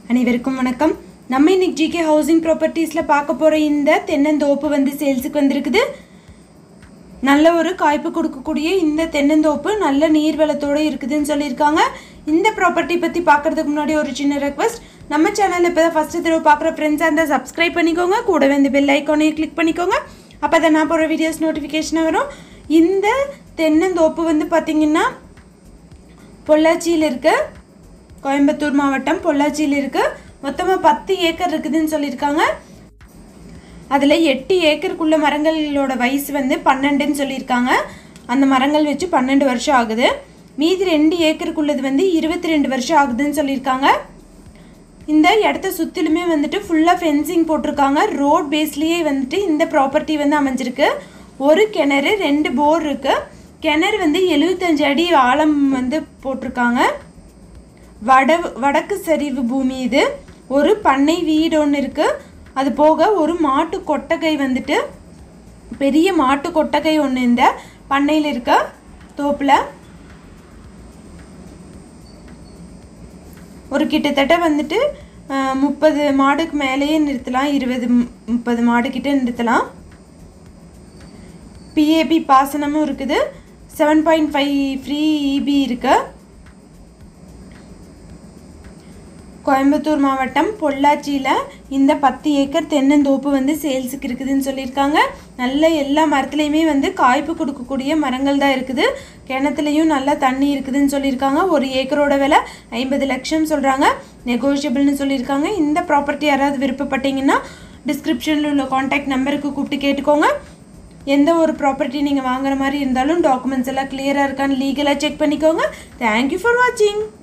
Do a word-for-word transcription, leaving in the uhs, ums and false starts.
அனைவருக்கும் வணக்கம். நம்ம இன்னைக்கு ஜிகே ஹவுசிங் ப்ராப்பர்ட்டிஸில் பார்க்க போகிற இந்த தென்னந்தோப்பு வந்து சேல்ஸுக்கு வந்திருக்குது. நல்ல ஒரு காய்ப்பு கொடுக்கக்கூடிய இந்த தென்னந்தோப்பு நல்ல நீர்வளத்தோடு இருக்குதுன்னு சொல்லியிருக்காங்க. இந்த ப்ராப்பர்ட்டி பற்றி பார்க்குறதுக்கு முன்னாடி ஒரு சின்ன ரெக்வஸ்ட், நம்ம சேனலில் இப்போ தான் ஃபஸ்ட்டு தடவை பார்க்குற ஃப்ரெண்ட்ஸாக இருந்தால் சப்ஸ்கிரைப் பண்ணிக்கோங்க, கூடவே இந்த பெல் ஐக்கானையும் கிளிக் பண்ணிக்கோங்க. அப்போ தான் நான் போகிற வீடியோஸ் நோட்டிஃபிகேஷனாக வரும். இந்த தென்னந்தோப்பு வந்து பார்த்திங்கன்னா பொள்ளாச்சியில் இருக்குது, கோயம்புத்தூர் மாவட்டம் பொள்ளாச்சியில் இருக்குது. மொத்தமாக பத்து ஏக்கர் இருக்குதுன்னு சொல்லியிருக்காங்க. அதில் எட்டு ஏக்கருக்குள்ள மரங்களோட வயசு வந்து பன்னெண்டுன்னு சொல்லியிருக்காங்க. அந்த மரங்கள் வச்சு பன்னெண்டு வருஷம் ஆகுது. மீதி ரெண்டு ஏக்கருக்குள்ளது வந்து இருபத்தி ரெண்டு வருஷம் ஆகுதுன்னு சொல்லியிருக்காங்க. இந்த இடத்த சுற்றிலுமே வந்துட்டு ஃபுல்லாக ஃபென்சிங் போட்டிருக்காங்க. ரோட் பேஸ்லேயே வந்துட்டு இந்த ப்ராப்பர்ட்டி வந்து அமைஞ்சிருக்கு. ஒரு கிணறு, ரெண்டு போர் இருக்குது. கிணறு வந்து எழுபத்தஞ்சு அடி ஆழம் வந்து போட்டிருக்காங்க. வட வடக்கு சரிவு பூமி இது. ஒரு பண்ணை வீடு ஒன்று இருக்குது. அது போக ஒரு மாட்டு கொட்டகை வந்துட்டு பெரிய மாட்டு கொட்டகை ஒன்று இந்த பண்ணையில் இருக்க தோப்பில். ஒரு கிட்டத்தட்ட வந்துட்டு முப்பது மாடுக்கு மேலேயே நிறுத்தலாம், இருபது முப்பது மாடு கிட்ட நிறுத்தலாம். பிஏபி பாசனமும் இருக்குது. Seven point five free EB இருக்கு. கோயம்புத்தூர் மாவட்டம் பொள்ளாச்சியில் இந்த பத்து ஏக்கர் தென்னந்தோப்பு வந்து சேல்ஸுக்கு இருக்குதுன்னு சொல்லியிருக்காங்க. நல்ல எல்லா மரத்துலேயுமே வந்து காய்ப்பு கொடுக்கக்கூடிய மரங்கள் தான் இருக்குது. கிணத்துலையும் நல்லா தண்ணி இருக்குதுன்னு சொல்லியிருக்காங்க. ஒரு ஏக்கரோட விலை ஐம்பது லட்சம் சொல்கிறாங்க. நெகோஷியபிள்னு சொல்லியிருக்காங்க. இந்த ப்ராப்பர்ட்டி யாராவது விருப்பப்பட்டீங்கன்னா டிஸ்கிரிப்ஷனில் உள்ள கான்டாக்ட் நம்பருக்கு கூப்பிட்டு கேட்டுக்கோங்க. எந்த ஒரு ப்ராப்பர்ட்டி நீங்கள் வாங்குற மாதிரி இருந்தாலும் டாக்குமெண்ட்ஸ் எல்லாம் கிளியராக இருக்கான்னு லீகலாக செக் பண்ணிக்கோங்க. தேங்க்யூ ஃபார் வாட்சிங்.